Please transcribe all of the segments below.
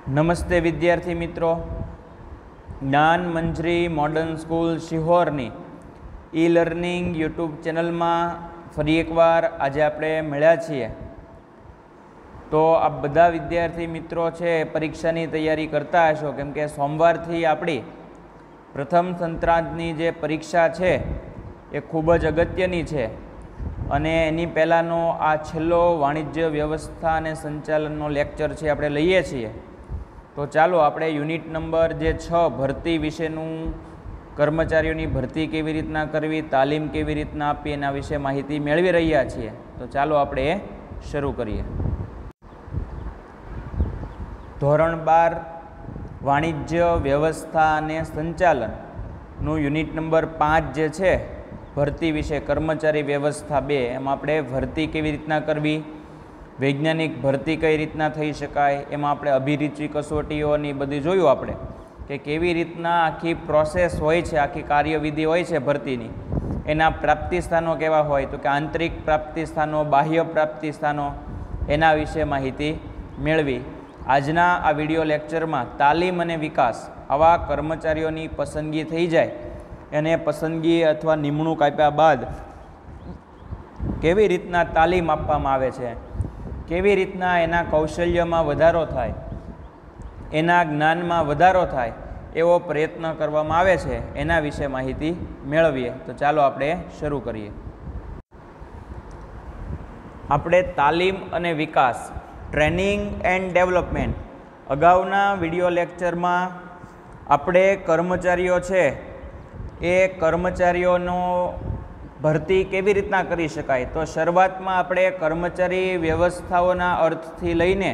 નમસ્તે વિદ્યાર્થી મિત્રો, જ્ઞાન મંજરી મોડર્ન સ્કૂલ શિહોરની ઈ લર્નિંગ યુટ્યુબ ચેનલમાં ફરી એકવાર આજે આપણે મળ્યા છીએ। તો આ બધા વિદ્યાર્થી મિત્રો છે પરીક્ષાની તૈયારી કરતા હશો, કેમ કે સોમવારથી આપણી પ્રથમ સંત્રાંતની જે પરીક્ષા છે એ ખૂબ જ અગત્યની છે અને એની પહેલાંનો આ છેલ્લો વાણિજ્ય વ્યવસ્થા અને સંચાલનનો લેક્ચર છે આપણે લઈએ છીએ। તો ચાલો આપણે યુનિટ નંબર જે 6 ભરતી વિશેનું, કર્મચારીઓની ભરતી કેવી રીતના કરવી, તાલીમ કેવી રીતના આપવી, એના વિશે માહિતી મેળવી રહ્યા છીએ। તો ચાલો આપણે એ શરૂ કરીએ। ધોરણ 12 વાણિજ્ય વ્યવસ્થા અને સંચાલનનું યુનિટ નંબર 5 જે છે ભરતી વિશે, કર્મચારી વ્યવસ્થા 2, એમાં આપણે ભરતી કેવી રીતના કરવી, વૈજ્ઞાનિક ભરતી કઈ રીતના થઈ શકાય, એમાં આપણે અભિરુચિ કસોટીઓની બધી જોયું આપણે કે કેવી રીતના આખી પ્રોસેસ હોય છે, આખી કાર્યવિધિ હોય છે ભરતીની, એના પ્રાપ્તિ સ્થાનો કેવા હોય, તો કે આંતરિક પ્રાપ્તિ સ્થાનો, બાહ્ય પ્રાપ્તિ સ્થાનો, એના વિશે માહિતી મેળવી। આજના આ વિડીયો લેક્ચરમાં તાલીમ અને વિકાસ, આવા કર્મચારીઓની પસંદગી થઈ જાય એને પસંદગી અથવા નિમણૂક આપ્યા બાદ કેવી રીતના તાલીમ આપવામાં આવે છે, કેવી રીતના એના કૌશલ્યમાં વધારો થાય, એના જ્ઞાનમાં વધારો થાય એવો પ્રયત્ન કરવામાં આવે છે, એના વિશે માહિતી મેળવીએ। તો ચાલો આપણે શરૂ કરીએ। આપણે તાલીમ અને વિકાસ, ટ્રેનિંગ એન્ડ ડેવલપમેન્ટ, અગાઉના વિડીયો લેક્ચરમાં આપણે કર્મચારીઓ છે એ કર્મચારીઓનો ભરતી કેવી રીતના કરી શકાય, તો શરૂઆતમાં આપણે કર્મચારી વ્યવસ્થાઓના અર્થથી લઈને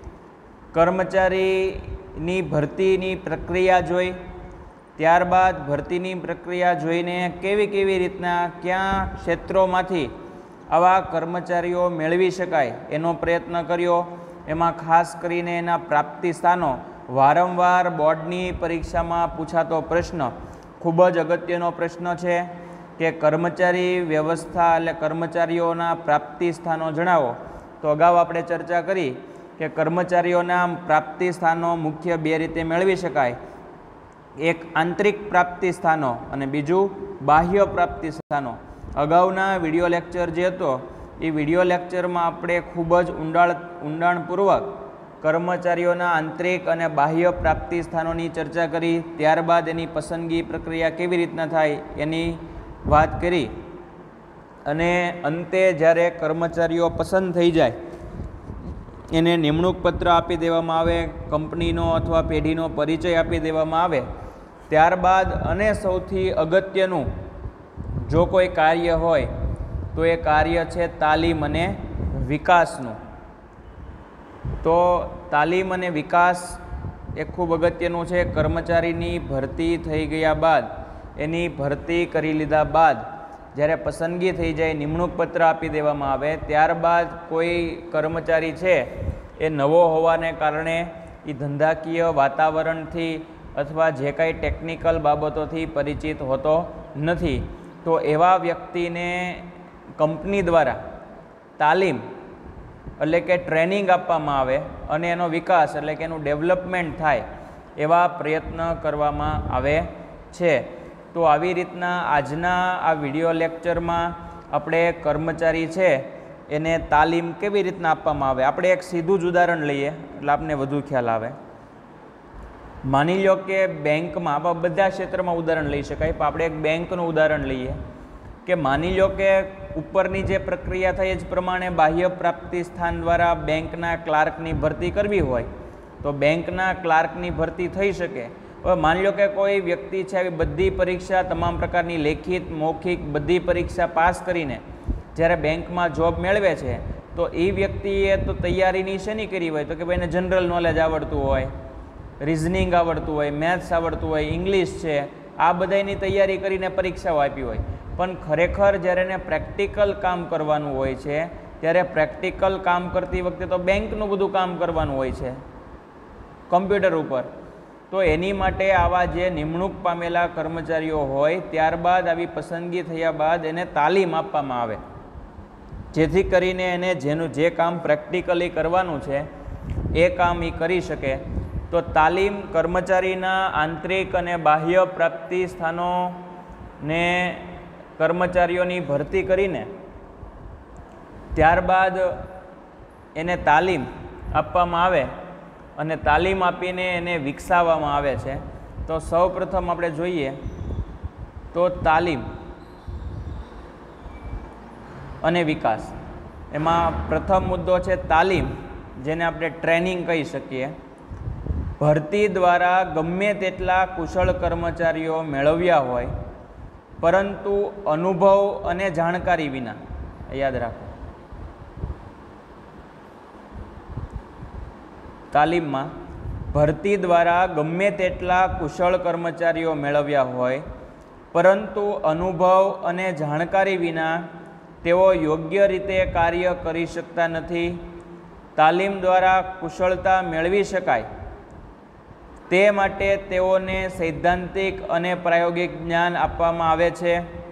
કર્મચારીની ભરતીની પ્રક્રિયા જોઈ, ત્યારબાદ ભરતીની પ્રક્રિયા જોઈને કેવી રીતના કયા ક્ષેત્રોમાંથી આવા કર્મચારીઓ મેળવી શકાય એનો પ્રયત્ન કર્યો। એમાં ખાસ કરીને એના પ્રાપ્તિ સ્થાનો, વારંવાર બોર્ડની પરીક્ષામાં પૂછાતો પ્રશ્ન, ખૂબ જ અગત્યનો પ્રશ્ન છે કે કર્મચારી વ્યવસ્થા એટલે કર્મચારીઓના પ્રાપ્તિ સ્થાનો જણાવો। તો અગાઉ આપણે ચર્ચા કરી કે કર્મચારીઓના પ્રાપ્તિ સ્થાનો મુખ્ય 2 રીતે મેળવી શકાય, એક આંતરિક પ્રાપ્તિ સ્થાનો અને બીજું બાહ્ય પ્રાપ્તિ સ્થાનો। અગાઉના વિડીયો લેક્ચર જે હતો એ વિડીયો લેક્ચરમાં આપણે ખૂબ જ ઊંડાણપૂર્વક કર્મચારીઓના આંતરિક અને બાહ્ય પ્રાપ્તિ સ્થાનોની ચર્ચા કરી, ત્યારબાદ એની પસંદગી પ્રક્રિયા કેવી રીતના થાય એની વાત કરી અને અંતે જ્યારે કર્મચારીઓ પસંદ થઈ જાય એને નિમણૂક પત્ર આપી દેવામાં આવે, કંપનીનો અથવા પેઢીનો પરિચય આપી દેવામાં આવે, ત્યારબાદ અને સૌથી અગત્યનું જો કોઈ કાર્ય હોય તો એ કાર્ય છે તાલીમ અને વિકાસનું। તો તાલીમ અને વિકાસ એ ખૂબ અગત્યનું છે। કર્મચારીની ભરતી થઈ ગયા બાદ, એની ભરતી કરી લીધા બાદ જ્યારે પસંદગી થઈ જાય, નિમણૂક પત્ર આપી દેવામાં આવે, ત્યારબાદ કોઈ કર્મચારી છે એ નવો હોવાને કારણે એ ધંધાકીય વાતાવરણથી અથવા જે કાંઈ ટેકનિકલ બાબતોથી પરિચિત હોતો નથી, તો એવા વ્યક્તિને કંપની દ્વારા તાલીમ એટલે કે ટ્રેનિંગ આપવામાં આવે અને એનો વિકાસ એટલે કે એનું ડેવલપમેન્ટ થાય એવા પ્રયત્ન કરવામાં આવે છે। તો આવી રીતના આજના આ વિડીયો લેક્ચરમાં આપણે કર્મચારી છે એને તાલીમ કેવી રીતના આપવામાં આવે, આપણે એક સીધું જ ઉદાહરણ લઈએ એટલે આપને વધુ ખ્યાલ આવે। માની લો કે બેંકમાં, આપણે બધા ક્ષેત્રમાં ઉદાહરણ લઈ શકાય, પણ આપણે એક બેંકનું ઉદાહરણ લઈએ કે માની લો કે ઉપરની જે પ્રક્રિયા થઈ એ જ પ્રમાણે બાહ્ય પ્રાપ્તિ સ્થાન દ્વારા બેંકના ક્લાર્કની ભરતી કરવી હોય તો બેંકના ક્લાર્કની ભરતી થઈ શકે। હવે માની લો કે કોઈ વ્યક્તિ છે આવી બધી પરીક્ષા, તમામ પ્રકારની લેખિત, મૌખિક બધી પરીક્ષા પાસ કરીને જ્યારે બેંકમાં જોબ મેળવે છે તો એ વ્યક્તિએ તો તૈયારીની શેની કરી હોય, તો કે ભાઈ એને જનરલ નોલેજ આવડતું હોય, રિઝનિંગ આવડતું હોય, મેથ્સ આવડતું હોય, ઇંગ્લિશ છે, આ બધાની તૈયારી કરીને પરીક્ષાઓ આપી હોય, પણ ખરેખર જ્યારે એને પ્રેક્ટિકલ કામ કરવાનું હોય છે ત્યારે પ્રેક્ટિકલ કામ કરતી વખતે તો બેંકનું બધું કામ કરવાનું હોય છે કમ્પ્યુટર ઉપર। તો એની માટે આવા જે નિમણૂક પામેલા કર્મચારીઓ હોય ત્યારબાદ આવી પસંદગી થયા બાદ એને તાલીમ આપવામાં આવે, જેથી કરીને એને જેનું જે કામ પ્રેક્ટિકલી કરવાનું છે એ કામ એ કરી શકે। તો તાલીમ કર્મચારીના આંતરિક અને બાહ્ય પ્રાપ્તિ સ્થાનોને કર્મચારીઓની ભરતી કરીને ત્યારબાદ એને તાલીમ આપવામાં આવે અને તાલીમ આપીને એને વિકસાવવામાં આવે છે. તો સૌપ્રથમ આપણે જોઈએ તો તાલીમ અને વિકાસ. એમાં પ્રથમ મુદ્દો છે તાલીમ, જેને આપણે ટ્રેનિંગ કહી શકીએ. ભરતી દ્વારા ગમે તેટલા કુશળ કર્મચારીઓ મેળવ્યા હોય, પરંતુ અનુભવ અને જાણકારી વિના, યાદ રાખો, તાલીમમાં ભરતી દ્વારા ગમે તેટલા કુશળ કર્મચારીઓ મેળવ્યા હોય, પરંતુ અનુભવ અને જાણકારી વિના તેઓ યોગ્ય રીતે કાર્ય કરી શકતા નથી. તાલીમ દ્વારા કુશળતા મેળવી શકાય તે માટે તેઓને સૈદ્ધાંતિક અને પ્રાયોગિક જ્ઞાન આપવામાં આવે છે.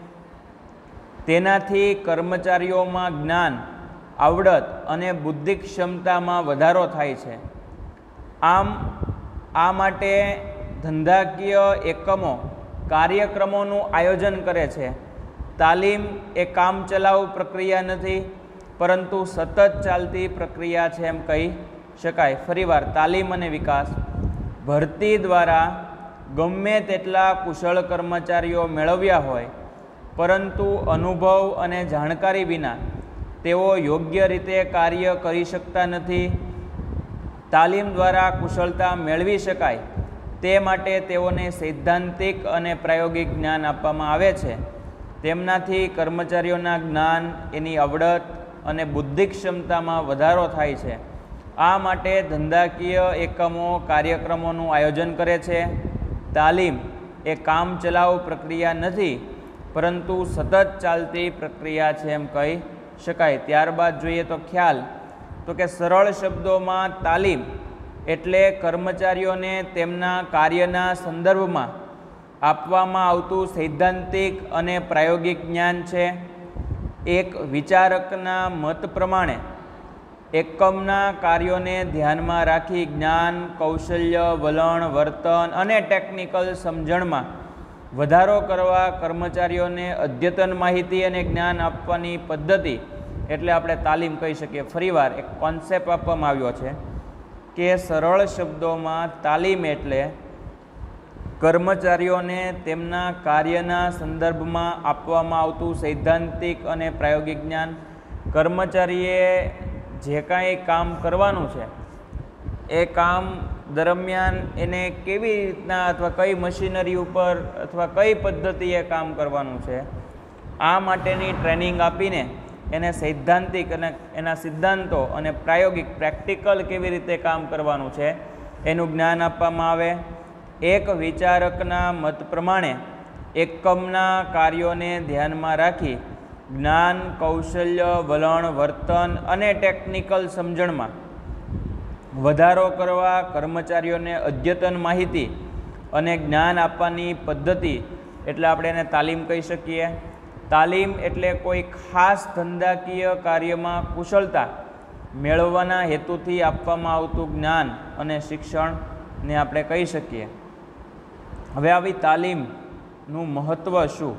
તેનાથી કર્મચારીઓમાં જ્ઞાન, આવડત અને બુદ્ધિ ક્ષમતામાં વધારો થાય છે. આમ આ માટે ધંધાકીય એકમો કાર્યક્રમોનું આયોજન કરે છે. તાલીમ એ કામચલાઉ પ્રક્રિયા નથી, પરંતુ સતત ચાલતી પ્રક્રિયા છે એમ કહી શકાય. ફરીવાર, તાલીમ અને વિકાસ. ભરતી દ્વારા ગમે તેટલા કુશળ કર્મચારીઓ મેળવ્યા હોય, પરંતુ અનુભવ અને જાણકારી વિના તેઓ યોગ્ય રીતે કાર્ય કરી શકતા નથી. તાલીમ દ્વારા કુશળતા મેળવી શકાય તે માટે તેઓને સૈદ્ધાંતિક અને પ્રાયોગિક જ્ઞાન આપવામાં આવે છે. તેમનાથી કર્મચારીઓના જ્ઞાન, એની આવડત અને બુદ્ધિ ક્ષમતામાં વધારો થાય છે. આ માટે ધંધાકીય એકમો કાર્યક્રમોનું આયોજન કરે છે. તાલીમ એ કામચલાઉ પ્રક્રિયા નથી, પરંતુ સતત ચાલતી પ્રક્રિયા છે એમ કહી શકાય. ત્યારબાદ જોઈએ તો ખ્યાલ, તો કે સરળ શબ્દોમાં તાલીમ એટલે કર્મચારીઓને તેમના કાર્યના સંદર્ભમાં આપવામાં આવતું સૈદ્ધાંતિક અને પ્રાયોગિક જ્ઞાન છે. એક વિચારકના મત પ્રમાણે એકમના કાર્યોને ધ્યાનમાં રાખી જ્ઞાન, કૌશલ્ય, વલણ, વર્તન અને ટેકનિકલ સમજણમાં વધારો કરવા કર્મચારીઓને અદ્યતન માહિતી અને જ્ઞાન આપવાની પદ્ધતિ એટલે આપણે તાલીમ કહી શકીએ. ફરીવાર એક કોન્સેપ્ટ આપવામાં આવ્યો છે કે સરળ શબ્દોમાં તાલીમ એટલે કર્મચારીઓને તેમના કાર્યના સંદર્ભમાં આપવામાં આવતું સૈદ્ધાંતિક અને પ્રાયોગિક જ્ઞાન. કર્મચારીએ જે કાંઈ કામ કરવાનું છે એ કામ દરમિયાન એને કેવી રીતના અથવા કઈ મશીનરી ઉપર અથવા કઈ પદ્ધતિએ કામ કરવાનું છે, આ માટેની ટ્રેનિંગ આપીને એને સૈદ્ધાંતિક અને એના સિદ્ધાંતો અને પ્રાયોગિક પ્રેક્ટિકલ કેવી રીતે કામ કરવાનું છે એનું જ્ઞાન આપવામાં આવે. એક વિચારકના મત પ્રમાણે એકમના કાર્યોને ધ્યાનમાં રાખી જ્ઞાન, કૌશલ્ય, વલણ, વર્તન અને ટેકનિકલ સમજણમાં વધારો કરવા કર્મચારીઓને અદ્યતન માહિતી અને જ્ઞાન આપવાની પદ્ધતિ એટલે આપણે એને તાલીમ કહી શકીએ. તાલીમ એટલે કોઈ ખાસ ધંધાકીય કાર્યમાં કુશળતા મેળવવાના હેતુથી આપવામાં આવતું જ્ઞાન અને શિક્ષણને આપણે કહી શકીએ. હવે આવી તાલીમનું મહત્ત્વ શું?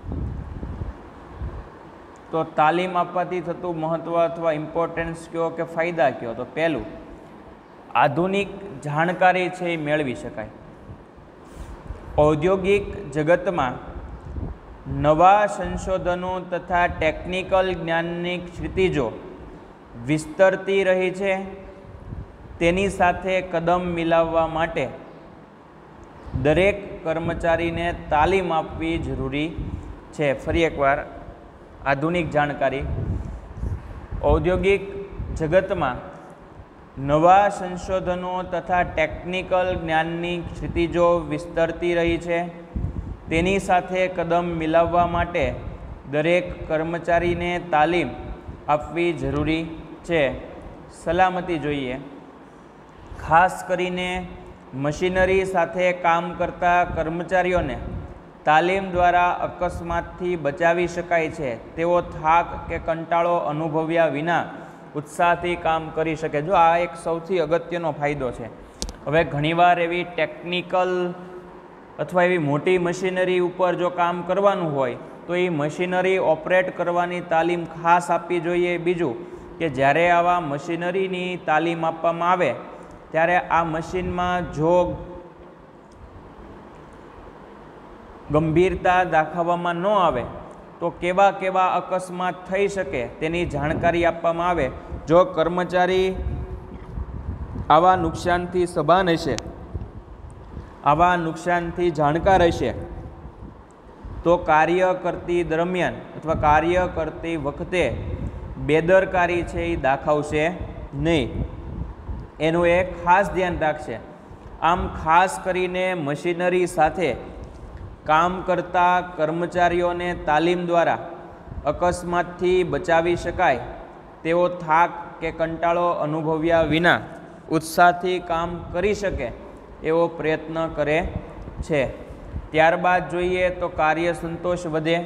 તો તાલીમ આપવાથી થતું મહત્ત્વ અથવા ઇમ્પોર્ટન્સ કયો કે ફાયદા કયો? તો પહેલું, આધુનિક જાણકારી છે એ મેળવી શકાય. ઔદ્યોગિક જગતમાં નવા સંશોધનો તથા ટેકનિકલ જ્ઞાનની ક્ષિતિજો વિસ્તરતી રહી છે. તેની સાથે કદમ મિલાવવા માટે દરેક કર્મચારીને તાલીમ આપવી જરૂરી છે. ફરી એકવાર, આધુનિક જાણકારી. ઔદ્યોગિક જગતમાં નવા સંશોધનો તથા ટેકનિકલ જ્ઞાનની ક્ષિતિજો વિસ્તરતી રહી છે. તેની સાથે કદમ મિલાવવા માટે દરેક કર્મચારીને તાલીમ આપવી જરૂરી છે. સલામતી જોઈએ. ખાસ કરીને મશીનરી સાથે કામ કરતા કર્મચારીઓને તાલીમ દ્વારા અકસ્માતથી બચાવી શકાય છે. તેઓ થાક કે કંટાળો અનુભવ્યા વિના ઉત્સાહથી કામ કરી શકે. જો આ એક સૌથી અગત્યનો ફાયદો છે. હવે ઘણીવાર એવી ટેકનિકલ અથવા એવી મોટી મશીનરી ઉપર જો કામ કરવાનું હોય તો એ મશીનરી ઓપરેટ કરવાની તાલીમ ખાસ આપવી જોઈએ. બીજું કે જ્યારે આવા મશીનરીની તાલીમ આપવામાં આવે ત્યારે આ મશીનમાં જો ગંભીરતા દાખવવામાં ન આવે તો કેવા કેવા અકસ્માત થઈ શકે તેની જાણકારી આપવામાં આવે. જો કર્મચારી આવા નુકસાનથી સભાન હશે, આવા નુકસાનથી જાણકાર હશે, તો કાર્ય કરતી દરમિયાન અથવા કાર્ય કરતી વખતે બેદરકારી છે એ દાખવશે નહીં. એનું એક ખાસ ધ્યાન રાખશે. આમ ખાસ કરીને મશીનરી સાથે કામ કરતા કર્મચારીઓને તાલીમ દ્વારા અકસ્માતથી બચાવી શકાય તેવો થાક કે કંટાળો અનુભવ્યા વિના ઉત્સાહથી કામ કરી શકે એવો પ્રયત્ન કરે છે. ત્યારબાદ જોઈએ તો કાર્ય સંતોષ વધે.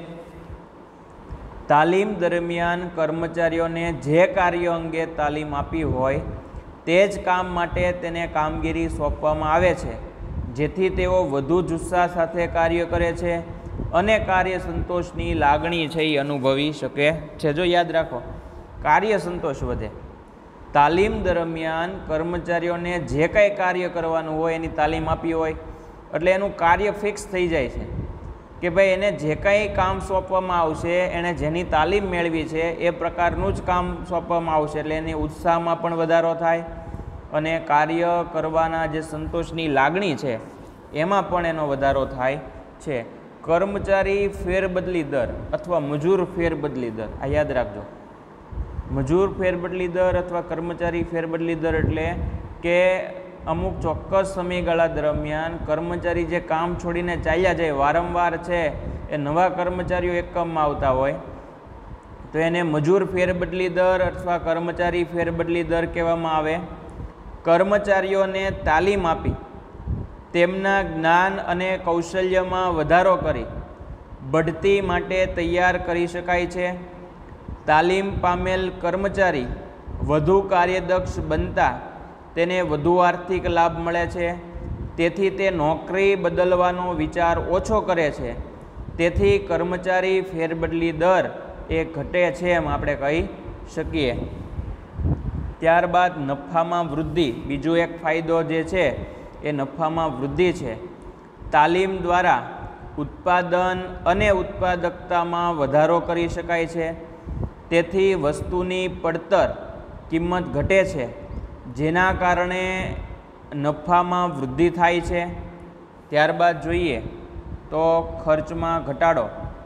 તાલીમ દરમિયાન કર્મચારીઓને જે કાર્ય અંગે તાલીમ આપી હોય તે જ કામ માટે તેને કામગીરી સોંપવામાં આવે છે, જેથી તેઓ વધુ જુસ્સા સાથે કાર્ય કરે છે અને કાર્ય સંતોષની લાગણી છે એ અનુભવી શકે છે. જો યાદ રાખો, કાર્ય સંતોષ વધે. તાલીમ દરમિયાન કર્મચારીઓને જે કંઈ કાર્ય કરવાનું હોય એની તાલીમ આપી હોય એટલે એનું કાર્ય ફિક્સ થઈ જાય છે કે ભાઈ એને જે કંઈ કામ સોંપવામાં આવશે, એણે જેની તાલીમ મેળવી છે એ પ્રકારનું જ કામ સોંપવામાં આવશે. એટલે એની ઉત્સાહમાં પણ વધારો થાય અને કાર્ય કરવાના જે સંતોષની લાગણી છે એમાં પણ એનો વધારો થાય છે. કર્મચારી ફેરબદલી દર અથવા મજૂર ફેરબદલી દર, આ યાદ રાખજો. મજૂર ફેરબદલી દર અથવા કર્મચારી ફેરબદલી દર એટલે કે અમુક ચોક્કસ સમયગાળા દરમિયાન કર્મચારી જે કામ છોડીને ચાલ્યા જાય, વારંવાર છે એ નવા કર્મચારીઓ એકમમાં આવતા હોય તો એને મજૂર ફેરબદલી દર અથવા કર્મચારી ફેરબદલી દર કહેવામાં આવે. કર્મચારીઓને તાલીમ આપી તેમના જ્ઞાન અને કૌશલ્યમાં વધારો કરી બઢતી માટે તૈયાર કરી શકાય છે. તાલીમ પામેલ કર્મચારી વધુ કાર્યદક્ષ બનતા તેને વધુ આર્થિક લાભ મળે છે. તેથી તે નોકરી બદલવાનો વિચાર ઓછો કરે છે. તેથી કર્મચારી ફેરબદલી દર એ ઘટે છે એમ આપણે કહી શકીએ. ત્યારબાદ નફામાં વૃદ્ધિ, બીજો એક ફાયદો જે છે એ નફામાં વૃદ્ધિ છે. તાલીમ દ્વારા ઉત્પાદન અને ઉત્પાદકતામાં વધારો કરી શકાય છે. તેથી વસ્તુની પડતર કિંમત ઘટે છે, જેના કારણે નફામાં વૃદ્ધિ થાય છે. ત્યારબાદ જોઈએ તો ખર્ચમાં ઘટાડો.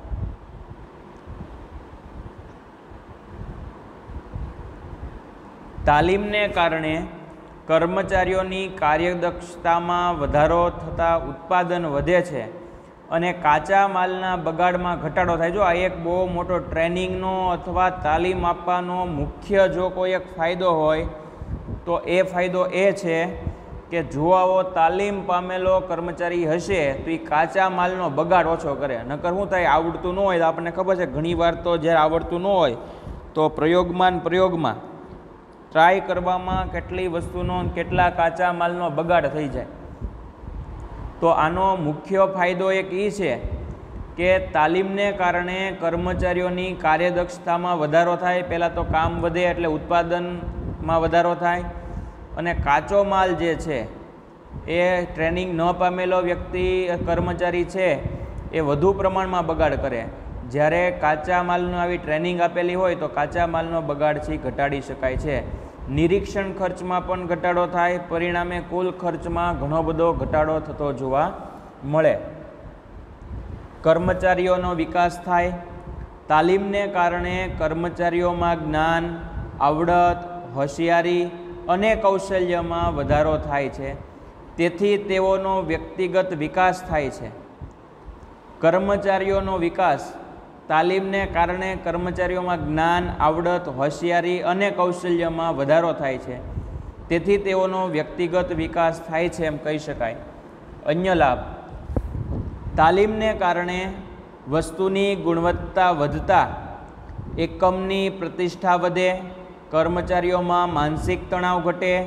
તાલીમને કારણે કર્મચારીઓની કાર્યદક્ષતામાં વધારો થતાં ઉત્પાદન વધે છે અને કાચા માલના બગાડમાં ઘટાડો થાય. જો આ એક બહુ મોટો ટ્રેનિંગનો અથવા તાલીમ આપવાનો મુખ્ય જો કોઈ એક ફાયદો હોય તો એ ફાયદો એ છે કે જો આવો તાલીમ પામેલો કર્મચારી હશે તો એ કાચા માલનો બગાડ ઓછો કરે. નકર શું થાય, આવડતું ન હોય તો આપણને ખબર છે ઘણીવાર તો જ્યારે આવડતું ન હોય તો પ્રયોગમાં ટ્રાય કરવામાં કેટલી વસ્તુનો કેટલા કાચા માલનો બગાડ થઈ જાય. તો આનો મુખ્ય ફાયદો એક એ છે કે તાલીમને કારણે કર્મચારીઓની કાર્યદક્ષતામાં વધારો થાય. પહેલાં તો કામ વધે એટલે ઉત્પાદનમાં વધારો થાય અને કાચો માલ જે છે એ ટ્રેનિંગ ન પામેલો વ્યક્તિ કર્મચારી છે એ વધુ પ્રમાણમાં બગાડ કરે. જ્યારે કાચા માલનો આવી ટ્રેનિંગ આપેલી હોય તો કાચા માલનો બગાડથી ઘટાડી શકાય છે. નિરીક્ષણ ખર્ચમાં પણ ઘટાડો થાય, પરિણામે કુલ ખર્ચમાં ઘણો બધો ઘટાડો થતો જોવા મળે. કર્મચારીઓનો વિકાસ થાય. તાલીમને કારણે કર્મચારીઓમાં જ્ઞાન, આવડત, હોશિયારી અને કૌશલ્યમાં વધારો થાય છે. તેથી તેઓનો વ્યક્તિગત વિકાસ થાય છે. કર્મચારીઓનો વિકાસ, તાલીમને કારણે કર્મચારીઓમાં જ્ઞાન, આવડત, હોશિયારી અને કૌશલ્યમાં વધારો થાય છે. તેથી તેઓનો વ્યક્તિગત વિકાસ થાય છે એમ કહી શકાય. અન્ય લાભ, તાલીમને કારણે વસ્તુની ગુણવત્તા વધતા એકમની પ્રતિષ્ઠા વધે, કર્મચારીઓમાં માનસિક તણાવ ઘટે,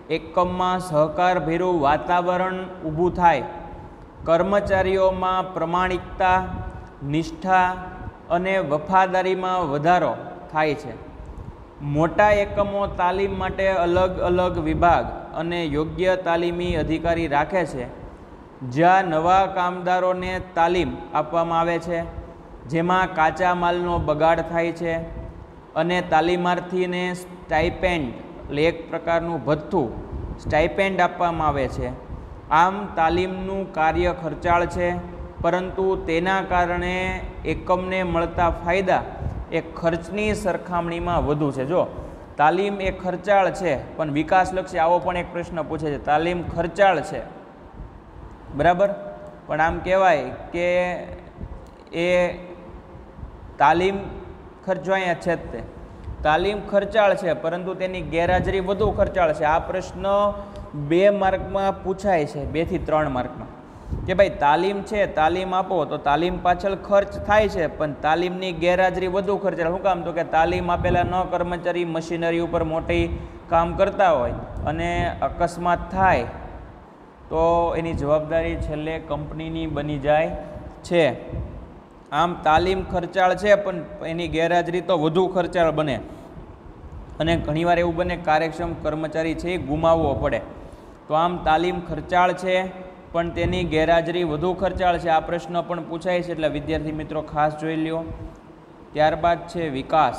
એકમમાં સહકારભેરું વાતાવરણ ઊભું થાય, કર્મચારીઓમાં પ્રમાણિકતા, નિષ્ઠા અને વફાદારીમાં વધારો થાય છે. મોટા એકમો તાલીમ માટે અલગ અલગ વિભાગ અને યોગ્ય તાલીમી અધિકારી રાખે છે, જ્યાં નવા કામદારોને તાલીમ આપવામાં આવે છે, જેમાં કાચા માલનો બગાડ થાય છે અને તાલીમાર્થીને સ્ટાઇપેન્ડ એટલે એક પ્રકારનું ભથ્થું સ્ટાઇપેન્ડ આપવામાં આવે છે. આમ તાલીમનું કાર્ય ખર્ચાળ છે, પરંતુ તેના કારણે એકમને મળતા ફાયદા એ ખર્ચની સરખામણીમાં વધુ છે. જો તાલીમ એ ખર્ચાળ છે પણ વિકાસલક્ષી, આવો પણ એક પ્રશ્ન પૂછે છે, તાલીમ ખર્ચાળ છે બરાબર, પણ આમ કહેવાય કે એ તાલીમ ખર્ચો અહીંયા છે જ તે તાલીમ ખર્ચાળ છે પરંતુ તેની ગેરહાજરી વધુ ખર્ચાળ છે. આ પ્રશ્ન 2 માર્કમાં પૂછાય છે, 2 થી 3 માર્કમાં, કે ભાઈ તાલીમ છે, તાલીમ આપો તો તાલીમ પાછળ ખર્ચ થાય છે પણ તાલીમની ગેરહાજરી વધુ ખર્ચાળ. શું કામ? તો કે તાલીમ આપેલા ન કર્મચારી મશીનરી ઉપર મોટી કામ કરતા હોય અને અકસ્માત થાય તો એની જવાબદારી છેલ્લે કંપનીની બની જાય છે. આમ તાલીમ ખર્ચાળ છે પણ એની ગેરહાજરી તો વધુ ખર્ચાળ બને અને ઘણીવાર એવું બને કાર્યક્ષમ કર્મચારી છે એ ગુમાવવો પડે. તો આમ તાલીમ ખર્ચાળ છે પણ તેની ગેરહાજરી વધુ ખર્ચાળ છે. આ પ્રશ્ન પણ પૂછાય છે એટલે વિદ્યાર્થી મિત્રો ખાસ જોઈ લ્યો. ત્યારબાદ છે વિકાસ.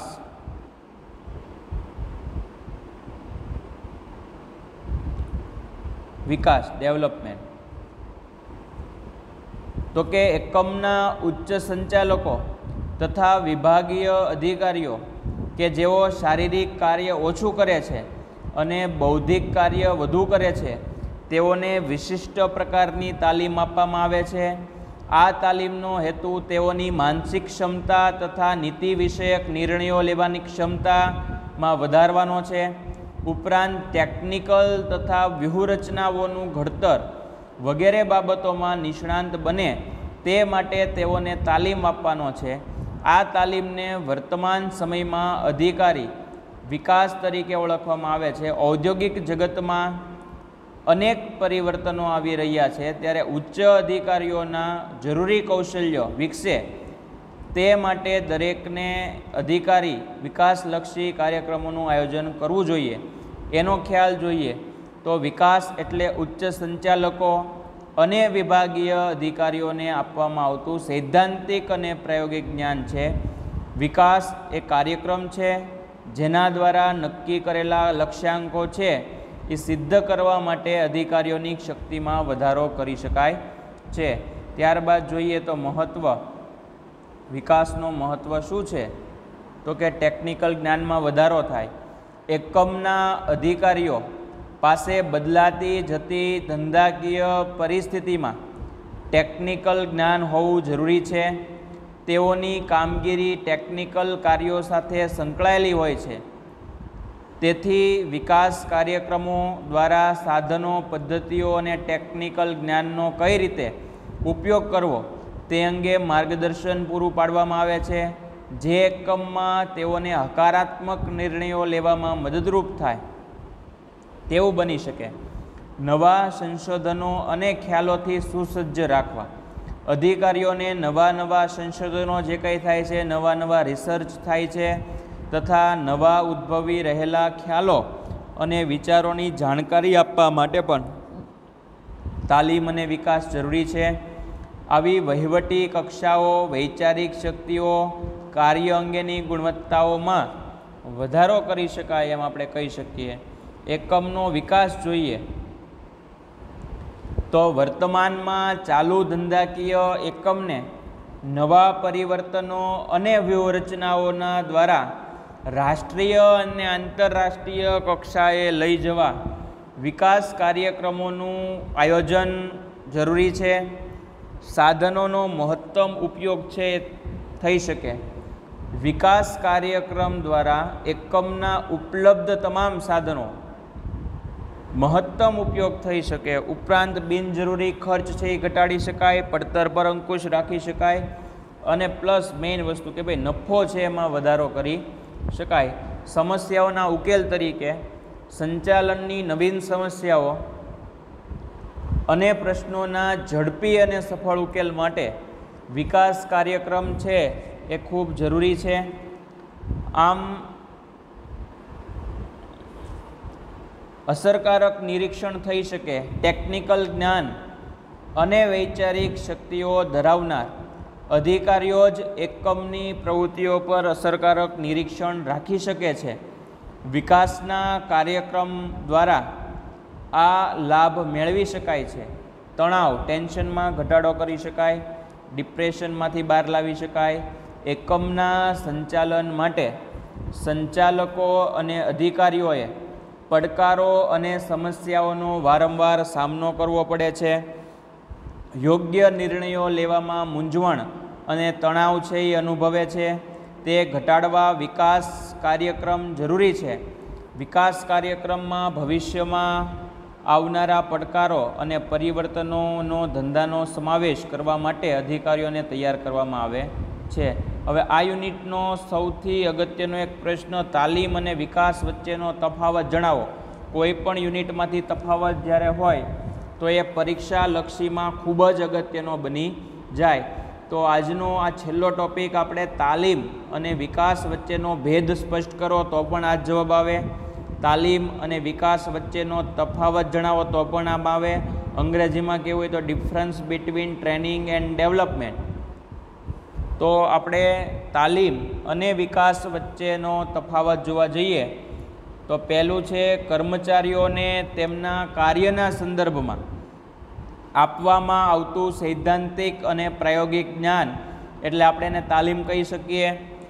વિકાસ ડેવલપમેન્ટ. તો કે એકમના ઉચ્ચ સંચાલકો તથા વિભાગીય અધિકારીઓ કે જેઓ શારીરિક કાર્ય ઓછું કરે છે અને બૌદ્ધિક કાર્ય વધુ કરે છે, તેઓને વિશિષ્ટ પ્રકારની તાલીમ આપવામાં આવે છે. આ તાલીમનો હેતુ તેઓની માનસિક ક્ષમતા તથા નીતિ વિષયક નિર્ણયો લેવાની ક્ષમતામાં વધારવાનો છે. ઉપરાંત ટેકનિકલ તથા વ્યૂહરચનાઓનું ઘડતર વગેરે બાબતોમાં નિષ્ણાંત બને તે માટે તેઓને તાલીમ આપવાનો છે. આ તાલીમને વર્તમાન સમયમાં અધિકારી વિકાસ તરીકે ઓળખવામાં આવે છે. ઔદ્યોગિક જગતમાં અનેક પરિવર્તનો આવી રહ્યા છે, ત્યારે ઉચ્ચ અધિકારીઓના જરૂરી કૌશલ્યો વિકસે તે માટે દરેકને અધિકારી વિકાસલક્ષી કાર્યક્રમોનું આયોજન કરવું જોઈએ. એનો ખ્યાલ જોઈએ તો વિકાસ એટલે ઉચ્ચ સંચાલકો અને વિભાગીય અધિકારીઓને આપવામાં આવતું સૈદ્ધાંતિક અને પ્રાયોગિક જ્ઞાન છે. વિકાસ એ કાર્યક્રમ છે જેના દ્વારા નક્કી કરેલા લક્ષ્યાંકો છે એ સિદ્ધ કરવા માટે અધિકારીઓની શક્તિમાં વધારો કરી શકાય છે. ત્યારબાદ જોઈએ તો મહત્ત્વ, વિકાસનો મહત્ત્વ શું છે? તો કે ટેકનિકલ જ્ઞાનમાં વધારો થાય. એકમના અધિકારીઓ પાસે બદલાતી જતી ધંધાકીય પરિસ્થિતિમાં ટેકનિકલ જ્ઞાન હોવું જરૂરી છે. તેઓની કામગીરી ટેકનિકલ કાર્યો સાથે સંકળાયેલી હોય છે. તેથી વિકાસ કાર્યક્રમો દ્વારા સાધનો, પદ્ધતિઓ અને ટેકનિકલ જ્ઞાનનો કઈ રીતે ઉપયોગ કરવો તે અંગે માર્ગદર્શન પૂરું પાડવામાં આવે છે, જે એકમમાં તેઓને હકારાત્મક નિર્ણયો લેવામાં મદદરૂપ થાય તેવું બની શકે. નવા સંશોધનો અને ખ્યાલોથી સુસજ્જ રાખવા. અધિકારીઓને નવા સંશોધનો જે કંઈ થાય છે, નવા રિસર્ચ થાય છે તથા નવા ઉદ્ભવી રહેલા ખ્યાલો અને વિચારોની જાણકારી આપવા માટે પણ તાલીમ અને વિકાસ જરૂરી છે. આવી વહીવટી કક્ષાઓ વૈચારિક શક્તિઓ કાર્ય અંગેની ગુણવત્તાઓમાં વધારો કરી શકાય એમ આપણે કહી શકીએ. એકમનો વિકાસ જોઈએ તો વર્તમાનમાં ચાલુ ધંધાકીય એકમને નવા પરિવર્તનો અને વ્યૂહરચનાઓના દ્વારા રાષ્ટ્રીય અને આંતરરાષ્ટ્રીય કક્ષાએ લઈ જવા વિકાસ કાર્યક્રમોનું આયોજન જરૂરી છે. સાધનોનો મહત્તમ ઉપયોગ છે થઈ શકે. વિકાસ કાર્યક્રમ દ્વારા એકમના ઉપલબ્ધ તમામ સાધનો મહત્તમ ઉપયોગ થઈ શકે. ઉપરાંત બિનજરૂરી ખર્ચ છે એ ઘટાડી શકાય, પડતર પર અંકુશ રાખી શકાય અને પ્લસ મેઇન વસ્તુ કે ભાઈ નફો છે એમાં વધારો કરી શકાય. સમસ્યાઓના ઉકેલ તરીકે સંચાલનની નવીન સમસ્યાઓ અને પ્રશ્નોના ઝડપી અને સફળ ઉકેલ માટે વિકાસ કાર્યક્રમ છે એ ખૂબ જરૂરી છે. આમ અસરકારક નિરીક્ષણ થઈ શકે, ટેકનિકલ જ્ઞાન અને વૈચારિક શક્તિઓ ધરાવનાર અધિકારીઓ જ એકમની પ્રવૃત્તિઓ પર અસરકારક નિરીક્ષણ રાખી શકે છે. વિકાસના કાર્યક્રમ દ્વારા આ લાભ મેળવી શકાય છે. તણાવ, ટેન્શનમાં ઘટાડો કરી શકાય, ડિપ્રેશનમાંથી બહાર લાવી શકાય. એકમના સંચાલન માટે સંચાલકો અને અધિકારીઓએ પડકારો અને સમસ્યાઓનો વારંવાર સામનો કરવો પડે છે. યોગ્ય નિર્ણયો લેવામાં મૂંઝવણ અને તણાવ છે એ અનુભવે છે. તે ઘટાડવા વિકાસ કાર્યક્રમ જરૂરી છે. વિકાસ કાર્યક્રમમાં ભવિષ્યમાં આવનારા પડકારો અને પરિવર્તનોનો ધંધાનો સમાવેશ કરવા માટે અધિકારીઓને તૈયાર કરવામાં આવે છે. હવે આ યુનિટનો સૌથી અગત્યનો એક પ્રશ્ન, તાલીમ અને વિકાસ વચ્ચેનો તફાવત જણાવો. કોઈ પણ યુનિટમાંથી તફાવત જ્યારે હોય તો એ પરીક્ષાલક્ષીમાં ખૂબ જ અગત્યનો બની જાય. તો આજનો આ છેલ્લો ટોપિક આપણે તાલીમ અને વિકાસ વચ્ચેનો ભેદ સ્પષ્ટ કરો તો પણ આ જવાબ આવે. તાલીમ અને વિકાસ વચ્ચેનો તફાવત જણાવો તો પણ આમ આવે. અંગ્રેજીમાં કહેવું હોય તો difference between training and development. તો આપણે તાલીમ અને વિકાસ વચ્ચેનો તફાવત જોવા જઈએ તો પહેલું છે કર્મચારીઓને તેમના કાર્યના સંદર્ભમાં આપવામાં આવતું સૈદ્ધાંતિક અને પ્રાયોગિક જ્ઞાન, એટલે આપણે એને તાલીમ કહી શકીએ.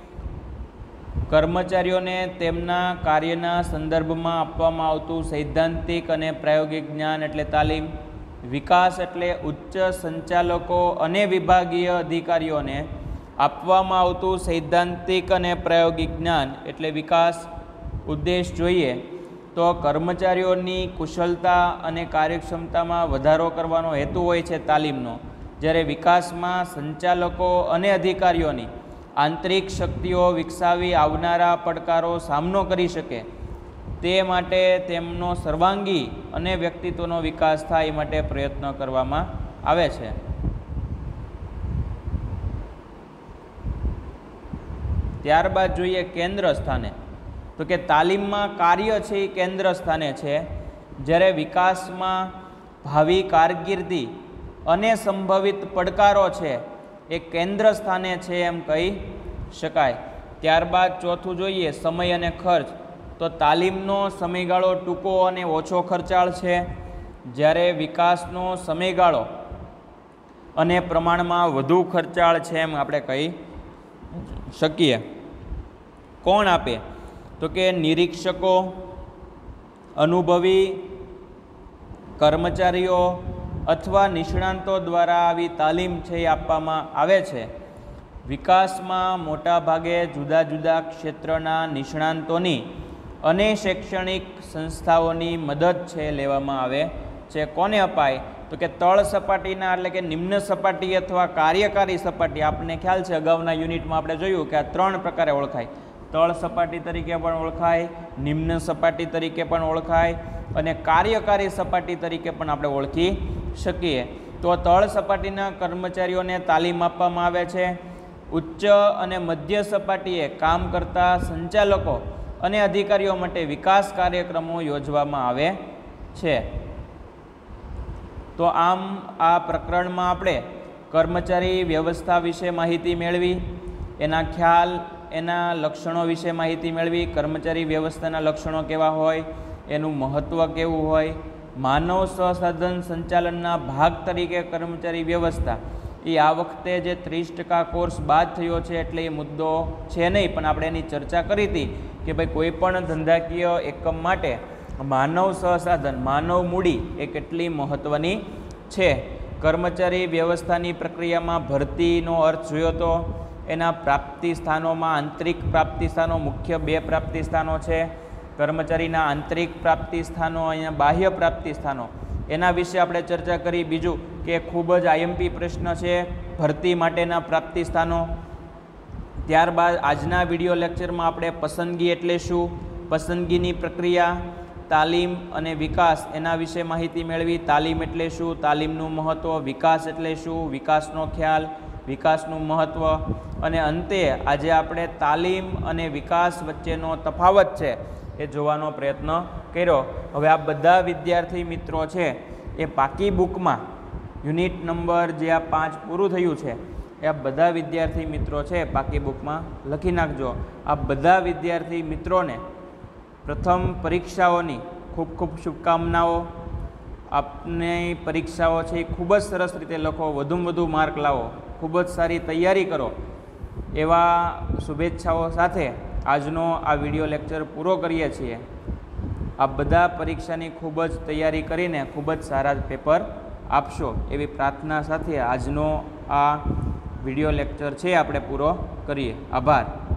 કર્મચારીઓને તેમના કાર્યના સંદર્ભમાં આપવામાં આવતું સૈદ્ધાંતિક અને પ્રાયોગિક જ્ઞાન એટલે તાલીમ. વિકાસ એટલે ઉચ્ચ સંચાલકો અને વિભાગીય અધિકારીઓને આપવામાં આવતું સૈદ્ધાંતિક અને પ્રાયોગિક જ્ઞાન એટલે વિકાસ. ઉદ્દેશ જોઈએ તો કર્મચારીઓની કુશળતા અને કાર્યક્ષમતામાં વધારો કરવાનો હેતુ હોય છે તાલીમનો, જ્યારે વિકાસમાં સંચાલકો અને અધિકારીઓની આંતરિક શક્તિઓ વિકસાવી આવનારા પડકારો સામનો કરી શકે તે માટે તેમનો સર્વાંગી અને વ્યક્તિત્વનો વિકાસ થાય એ માટે પ્રયત્ન કરવામાં આવે છે. ત્યારબાદ જોઈએ કેન્દ્ર સ્થાને, તો કે તાલીમમાં કાર્ય છે એ કેન્દ્ર સ્થાને છે, જ્યારે વિકાસમાં ભાવિ કારકિર્દી અને સંભવિત પડકારો છે એ કેન્દ્ર સ્થાને છે એમ કહી શકાય. ત્યારબાદ ચોથું જોઈએ સમય અને ખર્ચ, તો તાલીમનો સમયગાળો ટૂંકો અને ઓછો ખર્ચાળ છે, જ્યારે વિકાસનો સમયગાળો અને પ્રમાણમાં વધુ ખર્ચાળ છે એમ આપણે કહી શકીએ. કોણ આપે? તો કે નિરીક્ષકો, અનુભવી કર્મચારીઓ અથવા નિષ્ણાંતો દ્વારા આવી તાલીમ છે એ આપવામાં આવે છે. વિકાસમાં મોટા ભાગે જુદા જુદા ક્ષેત્રના નિષ્ણાંતોની અને શૈક્ષણિક સંસ્થાઓની મદદ છે લેવામાં આવે છે. કોને અપાય? તો કે તળ સપાટીના એટલે કે નિમ્ન સપાટી અથવા કાર્યકારી સપાટી. આપણને ખ્યાલ છે અગાઉના યુનિટમાં આપણે જોયું કે આ ત્રણ પ્રકારે ઓળખાય. તળ સપાટી તરીકે પણ ઓળખાય, નિમ્ન સપાટી તરીકે પણ ઓળખાય અને કાર્યકારી સપાટી તરીકે પણ આપણે ઓળખી શકીએ. તો તળ સપાટીના કર્મચારીઓને તાલીમ આપવામાં આવે છે. ઉચ્ચ અને મધ્ય સપાટીએ કામ કરતા સંચાલકો અને અધિકારીઓ માટે વિકાસ કાર્યક્રમો યોજવામાં આવે છે. તો આમ આ પ્રકરણમાં આપણે કર્મચારી વ્યવસ્થા વિશે માહિતી મેળવી, એના ખ્યાલ, એના લક્ષણો વિશે માહિતી મેળવી. કર્મચારી વ્યવસ્થાના લક્ષણો કેવા હોય, એનું મહત્ત્વ કેવું હોય, માનવ સંસાધન સંચાલનના ભાગ તરીકે કર્મચારી વ્યવસ્થા એ આ વખતે જે 30% કોર્સ બાદ થયો છે એટલે એ મુદ્દો છે નહીં, પણ આપણે એની ચર્ચા કરી હતી કે ભાઈ કોઈ પણ ધંધાકીય એકમ માટે માનવ સંસાધન, માનવ મૂડી એ કેટલી મહત્ત્વની છે. કર્મચારી વ્યવસ્થાની પ્રક્રિયામાં ભરતીનો અર્થ જોયો તો એના પ્રાપ્તિ સ્થાનોમાં આંતરિક પ્રાપ્તિ સ્થાનો, મુખ્ય 2 પ્રાપ્તિ સ્થાનો છે. કર્મચારીના આંતરિક પ્રાપ્તિ સ્થાનો, અહીંયા બાહ્ય પ્રાપ્તિ સ્થાનો, એના વિશે આપણે ચર્ચા કરી. બીજું કે ખૂબ જ આઈએમપી પ્રશ્ન છે ભરતી માટેના પ્રાપ્તિ સ્થાનો. ત્યારબાદ આજના વિડીયો લેક્ચરમાં આપણે પસંદગી એટલે શું, પસંદગીની પ્રક્રિયા, તાલીમ અને વિકાસ એના વિશે માહિતી મેળવી. તાલીમ એટલે શું, તાલીમનું મહત્ત્વ, વિકાસ એટલે શું, વિકાસનો ખ્યાલ, વિકાસનું મહત્ત્વ, અને અંતે આજે આપણે તાલીમ અને વિકાસ વચ્ચેનો તફાવત છે એ જોવાનો પ્રયત્ન કર્યો. હવે આ બધા વિદ્યાર્થી મિત્રો છે એ પાકી બુકમાં યુનિટ નંબર જે આ 5 પૂરું થયું છે એ આ બધા વિદ્યાર્થી મિત્રો છે પાકી બુકમાં લખી નાખજો. આ બધા વિદ્યાર્થી મિત્રોને પ્રથમ પરીક્ષાઓની ખૂબ ખૂબ શુભકામનાઓ. આપની પરીક્ષાઓ છે એ ખૂબ જ સરસ રીતે લખો, વધુમાં વધુ માર્ક લાવો, ખૂબ જ સારી તૈયારી કરો એવા શુભેચ્છાઓ સાથે આજનો આ વિડીયો લેક્ચર પૂરો કરીએ છીએ. આ બધા પરીક્ષાની ખૂબ જ તૈયારી કરીને ખૂબ જ સારા પેપર આપશો એવી પ્રાર્થના સાથે આજનો આ વિડીયો લેક્ચર છે આપણે પૂરો કરીએ. આભાર.